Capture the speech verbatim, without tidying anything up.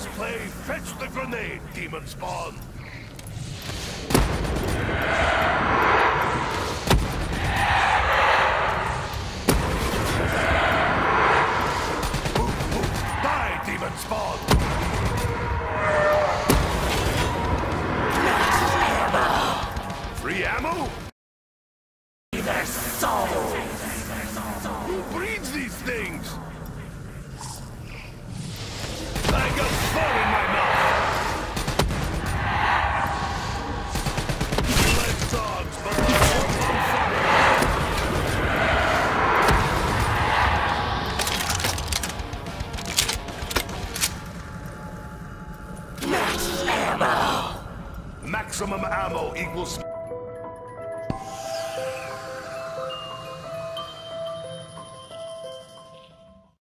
last play, fetch the grenade, Demon Spawn. Move, move, die, Demon Spawn. Free ammo? Their soul. Who breeds these things? I got fur in my mouth. Let dogs burn on fire. Max ammo. Maximum ammo equals